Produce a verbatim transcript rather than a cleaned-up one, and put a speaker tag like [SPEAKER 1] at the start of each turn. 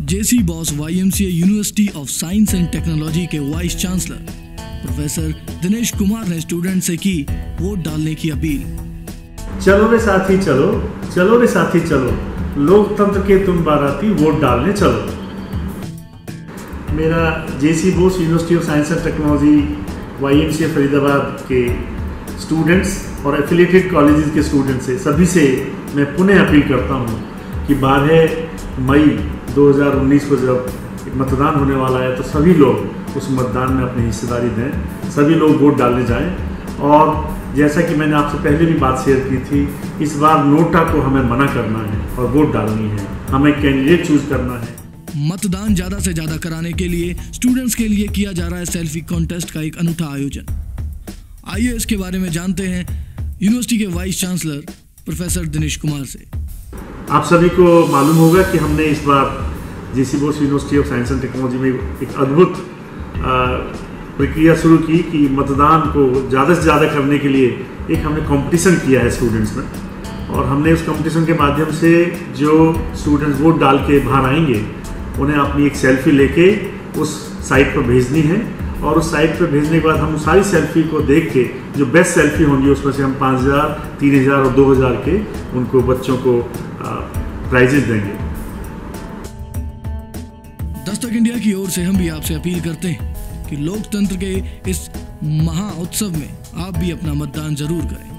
[SPEAKER 1] JC Bose YMCA university of science and technology के vice chancellor professor Dinesh Kumar ने student से की वोट डालने की अपील।
[SPEAKER 2] चलो रे साथी चलो, चलो रे साथी चलो, लोकतंत्र के तुम बाराती वोट डालने चलो। मेरा J C Bose university of science and technology YMCA Faridabad के स्टूडेंट्स और एफिलिएटेड कॉलेजेस के स्टूडेंट्स से सभी से मैं पुनः अपील करता हूँ कि बारह मई दो हज़ार उन्नीस को जब मतदान होने वाला है तो सभी लोग उस मतदान में अपनी हिस्सेदारी दें, सभी लोग वोट डालने जाएं। और जैसा कि मैंने आपसे पहले भी बात शेयर की थी, इस बार नोटा को हमें मना करना है और वोट डालनी है, हमें कैंडिडेट चूज करना है।
[SPEAKER 1] मतदान ज्यादा से ज्यादा कराने के लिए स्टूडेंट्स के लिए किया जा रहा है सेल्फी कॉन्टेस्ट का एक अनूठा आयोजन। आइए इसके बारे में जानते हैं यूनिवर्सिटी के vice chancellor professor Dinesh Kumar से।
[SPEAKER 2] आप सभी को मालूम होगा कि हमने इस बार J C Bose university of science and technology में एक अद्भुत प्रक्रिया शुरू की कि मतदान को ज़्यादा से ज़्यादा करने के लिए एक हमने कंपटीशन किया है स्टूडेंट्स में। और हमने उस कंपटीशन के माध्यम से जो स्टूडेंट्स वोट डाल के बाहर आएंगे उन्हें अपनी एक सेल्फी लेके उस साइट पर भेजनी है, और उस साइट पर भेजने के बाद हम सारी सेल्फी को देख के जो बेस्ट सेल्फी होंगी उसमें से हम पाँच हज़ार, तीन हज़ार और दो हज़ार के उनको बच्चों को प्राइजेस देंगे।
[SPEAKER 1] दस्तक इंडिया की ओर से हम भी आपसे अपील करते हैं कि लोकतंत्र के इस महा उत्सव में आप भी अपना मतदान जरूर करें।